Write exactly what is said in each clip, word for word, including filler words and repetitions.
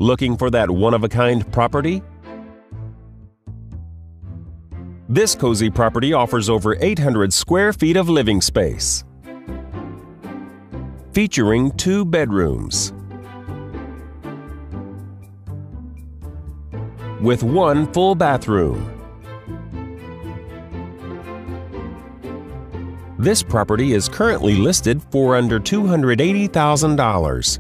Looking for that one-of-a-kind property? This cozy property offers over eight hundred square feet of living space, featuring two bedrooms with one full bathroom. This property is currently listed for under two hundred eighty thousand dollars.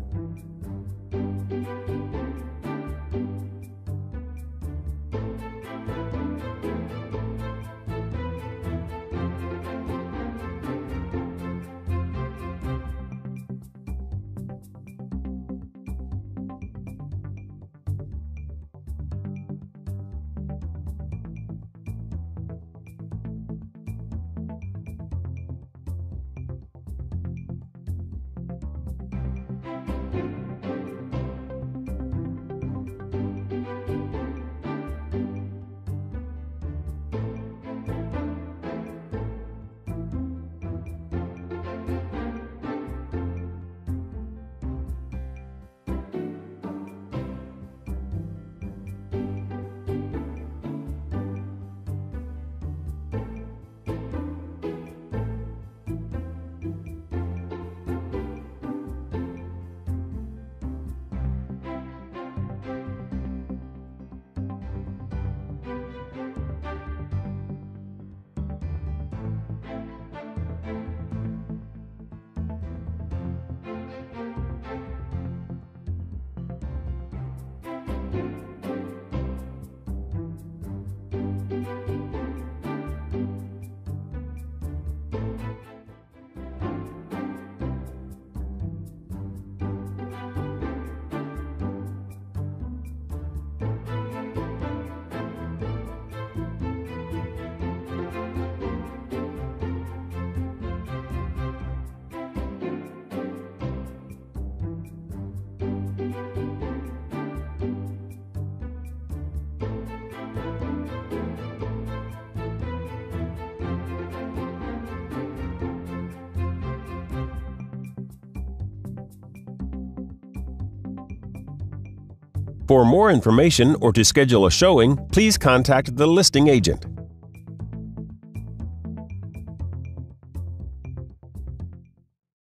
For more information or to schedule a showing, please contact the listing agent.